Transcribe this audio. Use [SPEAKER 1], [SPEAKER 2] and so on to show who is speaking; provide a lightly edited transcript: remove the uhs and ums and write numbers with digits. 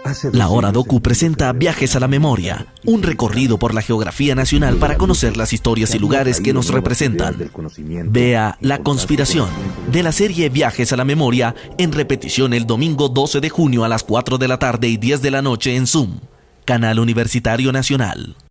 [SPEAKER 1] La Hora Docu presenta Viajes a la Memoria, un recorrido por la geografía nacional para conocer las historias y lugares que nos representan. Vea La Conspiración, de la serie Viajes a la Memoria, en repetición el domingo 12 de junio a las 4 de la tarde y 10 de la noche en Zoom, Canal Universitario Nacional.